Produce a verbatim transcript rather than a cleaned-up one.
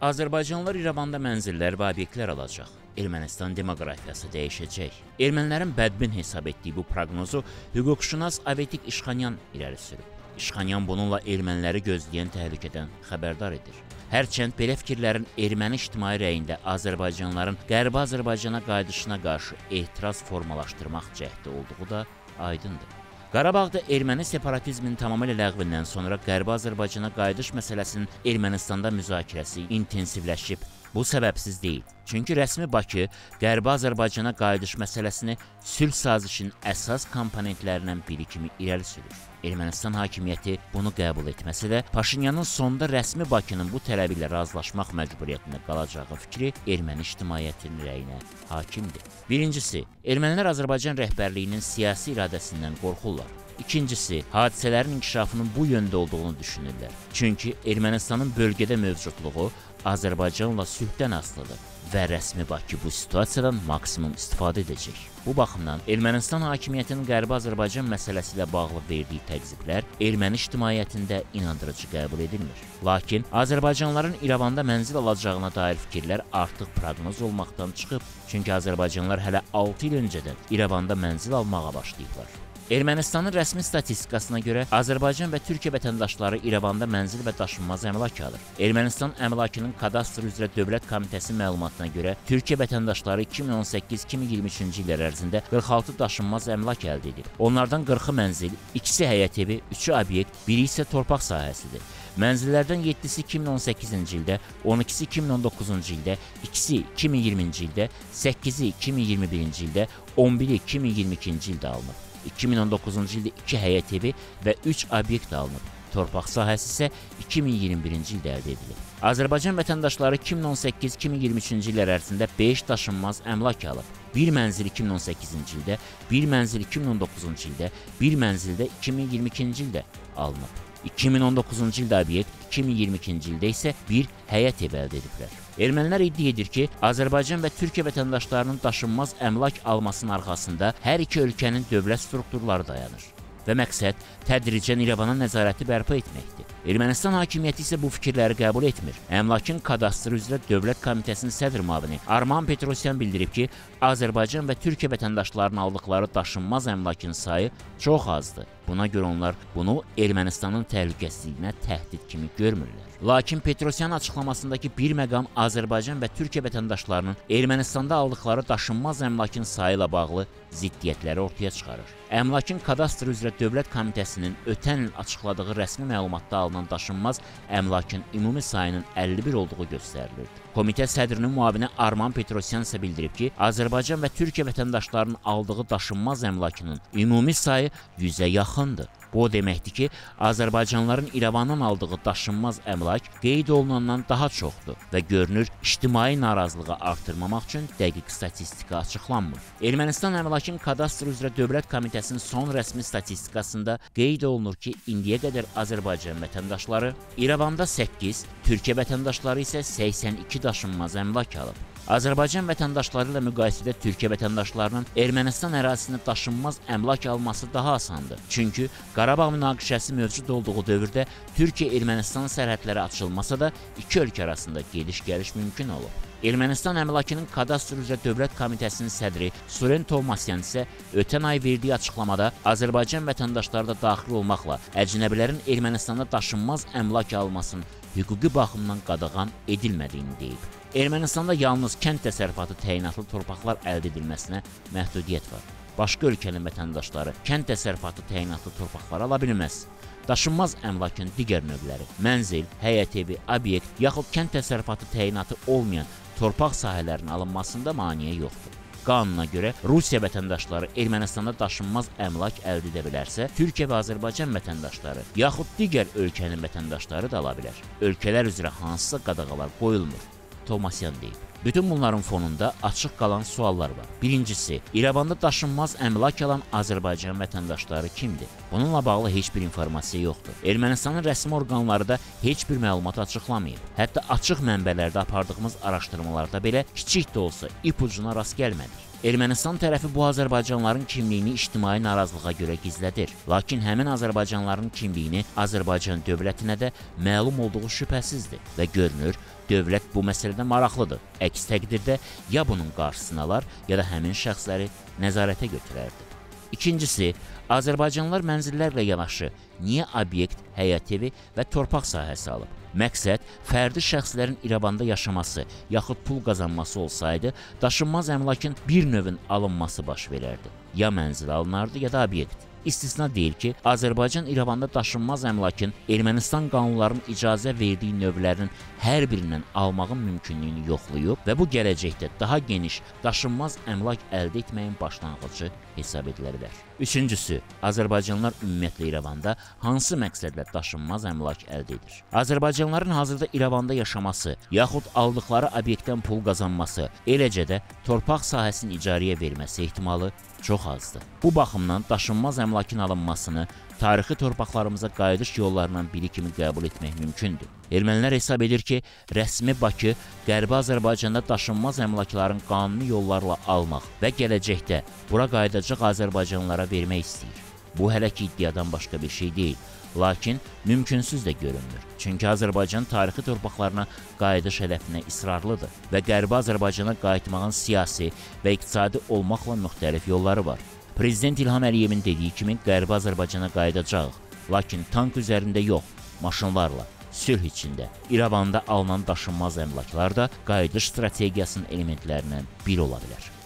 Azərbaycanlılar İrəvanda mənzillər və obyektlər alacaq. Ermənistan demoqrafiyası dəyişəcək. Ermənilərin bədbin hesab etdiyi bu proqnozu hüquqşünas Avetik İşxanyan irəli sürüb. İşxanyan bununla erməniləri gözləyən təhlükədən xəbərdar edir. Hərçənd belə fikirlərin erməni ictimai rəyində Azərbaycanlıların Qərbi Azərbaycana qayıdışına qarşı etiraz formalaşdırmaq cəhdi olduğu da aydındır. Qarabağda erməni separatizmin tamamilə ləğvindən sonra Qərbi Azərbaycana qayıdış məsələsinin Ermənistanda müzakirəsi intensivləşib. Bu səbəbsiz deyil. Çünki rəsmi Bakı Qərbi Azərbaycana qayıdış məsələsini sülh sazişinin əsas komponentlərindən biri kimi irəli sürür. Ermənistan hakimiyyəti bunu qəbul etməsə də, Paşinyanın sonda rəsmi Bakının bu tələbi ilə razılaşmaq məcburiyyətində qalacağı fikri erməni ictimaiyyətinin rəyinə hakimdir. Birincisi, ermənilər Azərbaycan rəhbərliyinin siyasi iradəsindən qorxurlar. İkincisi, hadisələrin inkişafının bu yöndə olduğunu düşünürlər. Çünki Ermənistanın bölgədə mövcudluğu Azərbaycanla sülhdən asılıdır və rəsmi Bakı bu situasiyadan maksimum istifadə edəcək. Bu baxımdan Ermənistan hakimiyyətinin Qərbi Azərbaycan məsələsi ilə bağlı verdiyi təqziblər erməni ictimaiyyətində inandırıcı qəbul edilmir. Lakin Azərbaycanlıların İrəvanda mənzil alacağına dair fikirlər artıq proqnoz olmaqdan çıxıb. Çünki Azərbaycanlılar hələ altı il öncədən İrəvanda mənzil almağa başlayıblar. Ermənistanın rəsmi statistikasına görə Azərbaycan və Türkiyə vətəndaşları İrəvanda mənzil və daşınmaz əmlak alır. Ermənistan əmlakının kadastr üzrə Dövlət Komitəsi məlumatına görə Türkiyə vətəndaşları iki min on səkkiz iki min iyirmi üçüncü illər ərzində qırx altı daşınmaz əmlak əldə edib. Onlardan qırxı mənzil, ikisi həyət evi, üçü obyekt, biri isə torpaq sahəsidir. Mənzillərdən yeddisi iki min on səkkizinci ildə, on ikisi iki min on doqquzuncu ildə, ikisi iki min iyirminci ildə, səkkizi iki min iyirmi birinci ildə, on biri iki min iyirmi ikinci ildə alınıb. iki min on doqquzuncu ildə iki həyət evi və üç obyekt alınıb. Torpaq sahəsi isə iki min iyirmi birinci ildə əldə edilib. Azərbaycan vətəndaşları iki min on səkkiz iki min iyirmi üçüncü illər ərzində beş daşınmaz əmlak alıb. Bir mənzil iki min on səkkizinci ildə, bir mənzil iki min on doqquzuncu ildə, bir mənzildə iki min iyirmi ikinci ildə alınıb. iki min on doqquzuncu ildə obyekt, iki min iyirmi ikinci ildə isə bir həyət evi əldə ediblər. Ermənilər iddia edir ki, Azərbaycan və Türkiyə vətəndaşlarının daşınmaz əmlak almasının arxasında hər iki ölkənin dövlət strukturları dayanır və məqsəd tədricən İrəvana nəzarəti bərpa etməkdir. Ermənistan hakimiyyəti isə bu fikirləri qəbul etmir. Əmlakın kadastrı üzrə Dövlət Komitəsinin sədr müavini Arman Petrosyan bildirib ki, Azərbaycan və Türkiyə vətəndaşlarının aldıqları daşınmaz əmlakın sayı çox azdır. Buna görə onlar bunu Ermənistanın təhlükəsizliyinə təhdid kimi görmürlər. Lakin Petrosyanın açıqlamasındakı bir məqam Azərbaycan və Türkiyə vətəndaşlarının Ermənistanda aldıqları daşınmaz əmlakın sayı ilə bağlı ziddiyyətləri ortaya çıxarır. Əmlakın kadastr üzrə Dövlət Komitəsinin ötən il açıqladığı rəsmi məlumatda alınan daşınmaz əmlakın ümumi sayının əlli bir olduğu göstərilirdi. Komitə sədrinin müavini Arman Petrosyan isə bildirib ki, Azərbaycan və Türkiyə vətəndaşlarının aldığı daşınmaz əmlakının ümumi sayı yüzə yaxındır. Bu o deməkdir ki, Azərbaycanlıların İrəvandan aldığı daşınmaz əmlak qeyd olunandan daha çoxdur və görünür, ictimai narazılığı artırmamaq üçün dəqiq statistika açıqlanmır. Ermənistan əmlakın kadastr üzrə Dövlət Komitəsinin son rəsmi statistikasında qeyd olunur ki, indiyə qədər Azərbaycan vətəndaşları İrəvanda səkkiz, Türkiyə vətəndaşları isə səksən iki daşınmaz əmlak alıb. Azərbaycan vətəndaşları ilə müqayisədə Türkiyə vətəndaşlarının Ermənistan ərazisində daşınmaz əmlak alması daha asandır. Çünki Qarabağ münaqişəsi mövcud olduğu dövrdə Türkiyə-Ermənistan sərhədləri açılmasa da iki ölkə arasında gediş-gəliş mümkün olub. Ermənistan əmlakının kadastr üzrə Dövlət Komitəsinin sədri Suren Tovmasyan isə ötən ay verdiyi açıqlamada Azərbaycan vətəndaşları da daxil olmaqla əcnəbilərin Ermənistanda daşınmaz əmlak almasının hüquqi baxımdan qadağan edilmədiyini deyib. Ermənistanda yalnız kənd təsərrüfatı təyinatlı torpaqlar əldə edilməsinə məhdudiyyət var. Başqa ölkənin vətəndaşları kənd təsərrüfatı təyinatlı torpaqları ala bilməz. Daşınmaz əmlakın digər növləri, mənzil, həyət evi, obyekt yaxud kənd təsərrüfatı təyinatı olmayan torpaq sahələrinin alınmasında maneə yoxdur. Qanuna görə Rusiya vətəndaşları Ermənistanda daşınmaz əmlak əldə edə bilərsə, Türkiyə və Azərbaycan vətəndaşları yaxud digər ölkənin vətəndaşları da ala bilər. Ölkələr üzrə hansısa qadağalar qoyulmur. Tovmasyan deyib. Bütün bunların fonunda açıq qalan suallar var. Birincisi, İrəvanda daşınmaz əmlak alan Azərbaycan vətəndaşları kimdir? Bununla bağlı heç bir informasiya yoxdur. Ermənistanın rəsmi orqanları da heç bir məlumat açıqlamayıb. Hətta açıq mənbələrdə apardığımız araşdırmalarda belə kiçik də olsa ipucuna rast gəlmədik. Ermənistan tərəfi bu azərbaycanlıların kimliyini ictimai narazılığa görə gizlədir. Lakin həmin azərbaycanlıların kimliyini Azərbaycan dövlətinə də məlum olduğu şübhəsizdir və görünür, dövlət bu məsələdə maraqlıdır. Əks təqdirdə ya bunun qarşısını alar, ya da həmin şəxsləri nəzarətə götürərdi. İkincisi, azərbaycanlılar mənzillərlə yanaşı niyə obyekt, həyət evi və torpaq sahəsi alıb? Məqsəd fərdi şəxslərin İrəvanda yaşaması yaxud pul qazanması olsaydı, daşınmaz əmlakın bir növün alınması baş verərdi. Ya mənzil alınardı, ya da obyekt. İstisna deyil ki, Azərbaycan İrəvanda daşınmaz əmlakın Ermənistan qanunlarının icazə verdiyi növlərinin hər birindən almağın mümkünlüyünü yoxlayıb və bu gələcəkdə daha geniş daşınmaz əmlak əldə etməyin başlanğıcı hesab edilə bilər. Üçüncüsü, Azərbaycanlılar ümumiyyətlə İrəvanda hansı məqsədlə daşınmaz əmlak əldə edir? Azərbaycanlıların hazırda İrəvanda yaşaması, yaxud aldıqları obyektdən pul qazanması, eləcə də torpaq sahəsini icarəyə verməsi ehtimalı çox azdır. Bu baxımdan daşınmaz əmlakın alınmasını tarixi torpaqlarımıza qayıdış yollarından biri kimi qəbul etmək mümkündür. Ermənilər hesab edir ki, rəsmi Bakı Qərbi Azərbaycanda daşınmaz əmlakların qanuni yollarla almaq və gələcəkdə bura qayıdacaq azərbaycanlılara vermək istəyir. Bu hələ ki iddiadan başqa bir şey deyil, lakin mümkünsüz də görünmür. Çünki Azərbaycan tarixi torpaqlarına qayıdış hədəfinə israrlıdır və Qərbi Azərbaycana qayıtmağın siyasi və iqtisadi olmaqla müxtəlif yolları var. Prezident İlham Əliyevin dediyi kimi Qərbi Azərbaycana qayıdacağıq, lakin tank üzərində yox, maşınlarla, sülh içində. İrəvanda alınan daşınmaz əmlaklar da qayıdış strategiyasının elementlərindən biri ola bilər.